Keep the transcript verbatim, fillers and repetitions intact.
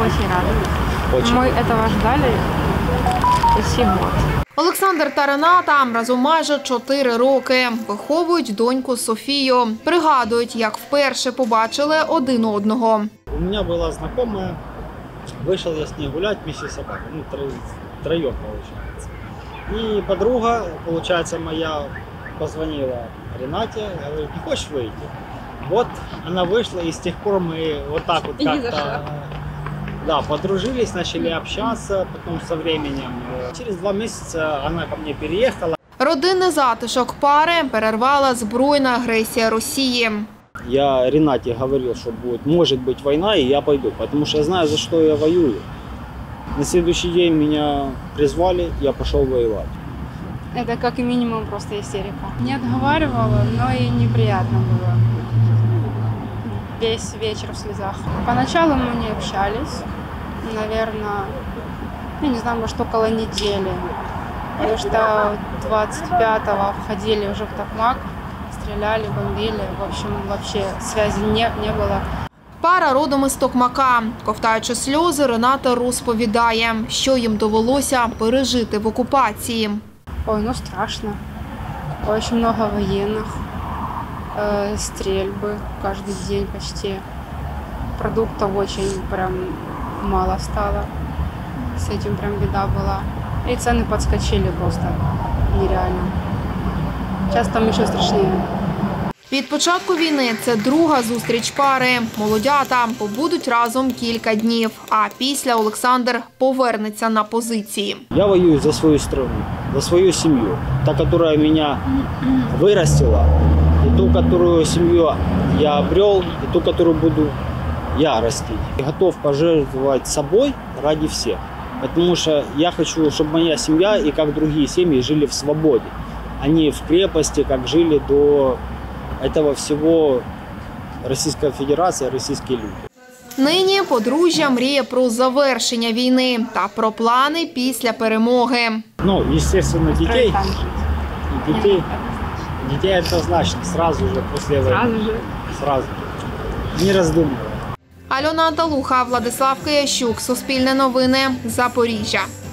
очень рада. Очень. Мы этого ждали почти год. Олександр та Рената разом майже чотири роки. Виховують доньку Софію. Пригадують, як вперше побачили один одного. У меня была знакомая, вышел я с ней гулять вместе с собакой, ну, тро- троем получается. И подруга, получается, моя позвонила Ренате, говорит, не хочешь выйти? Вот она вышла, и с тех пор мы вот так вот как-то да, подружились, начали общаться, потом со временем. Через два месяца она ко мне переехала. Родинний затишок пари перервала збройна агресія Росії. Я Ренате говорил, что будет, может быть война, и я пойду, потому что я знаю, за что я воюю. На следующий день меня призвали, я пошел воевать. Это как минимум просто истерика. Не отговаривала, но и неприятно было. Весь вечер в слезах. Поначалу мы не общались, наверное, я не знаю, может, около недели. Потому что двадцать пятого входили уже в Токмак, стреляли, бомбили. В общем, вообще связи не, не было. Пара родом із Токмака. Ковтаючи сльози, Рената розповідає, що їм довелося пережити в окупації. Ой, ну страшно. Очень много военных, э, стрельбы каждый день почти. Продуктов очень прям мало стало. С этим прям беда была. И цены подскочили просто нереально. Сейчас там еще страшнее. Від початку війни це друга зустріч пари. Молодята побудуть разом кілька днів, а після Олександр повернеться на позиції. Я воюю за свою страну, за свою семью, та, которая меня вырастила, и ту, которую семью я обрел, и ту, которую буду я растить. Я готов пожертвовать собой ради всех, потому что я хочу, чтобы моя семья и как другие семьи жили в свободе, а не в крепости, как жили до этого всего Российская Федерация, российские люди. Нині подружжя мріє про завершення війни та про плани після перемоги. Ну, естественно, детей, Там жить. детей, детей однозначно, сразу же после войны. Сразу же. Сразу. Не раздумывая. Альона Анталуха, Владислав Киящук, Суспільне новини, Запоріжжя.